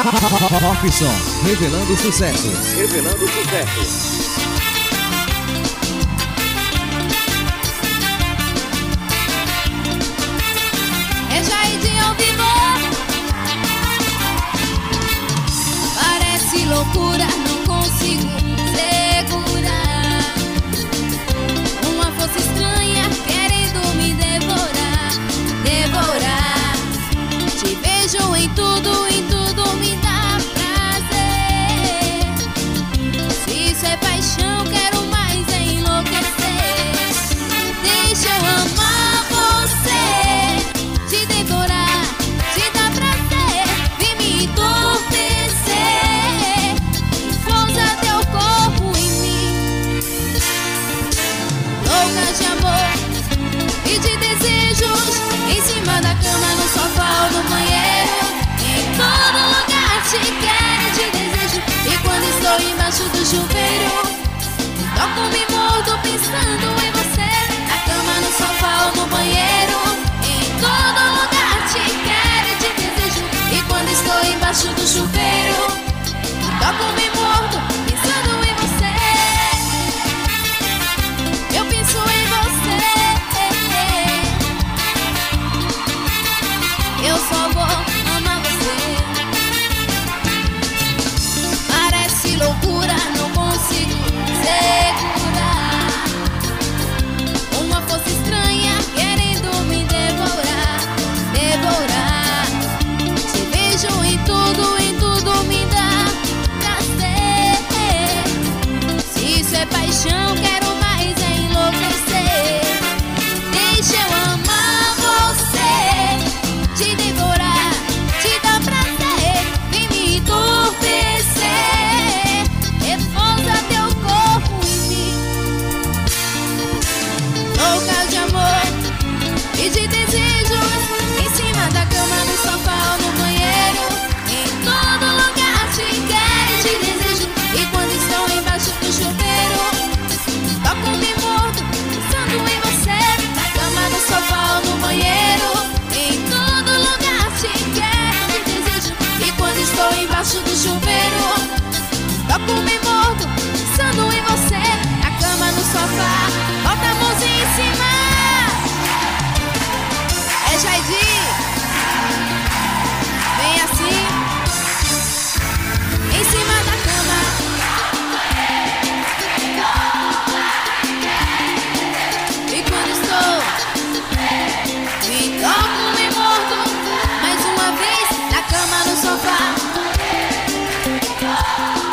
Robson, revelando sucessos. Revelando sucessos. É Jaidinho ao vivo. Parece loucura, não consigo segurar. Uma força estranha querendo me devorar, devorar. Te vejo em tudo me dá prazer. Se isso é paixão, quero mais enlouquecer. Deixa eu amar você, te devorar, te dar prazer. Vem me entorpecer, força teu corpo em mim. Louca de amor e de desejos, em cima da cama, no sofá ou no banheiro. Em todo lugar te quero, te desejo. E quando estou embaixo do chuveiro, toco, me mordo pensando em você. Na cama, no sofá ou no banheiro. Em todo lugar te quero, te desejo. E quando estou embaixo do chuveiro, toco, me mordo pensando em você. Eu penso em você. Eu só vou amar você. Parece loucura, não consigo segurar. Uma força estranha querendo me devorar, devorar. Te vejo em tudo me dá prazer. Se isso é paixão, quero mais enlouquecer. Deixa eu amar você, te devorar, te dar prazer. Vem me entorpecer, repousa teu corpo em mim. Louca de amor e de desejos, em cima da cama, no sofá ou no banheiro. Em todo lugar te quero, te desejo. E quando estou embaixo do chuveiro, toco, me mordo pensando em você. Na cama, no sofá ou no banheiro. Em todo lugar te quero, te desejo. E quando estou embaixo do chuveiro, toco, me mordo pensando em você. Na cama, no sofá, bota a mãozinha em cima. É Jaidi, vem assim, em cima da cama. E quando estou, me toco, me mordo mais uma vez. Na cama, no sofá.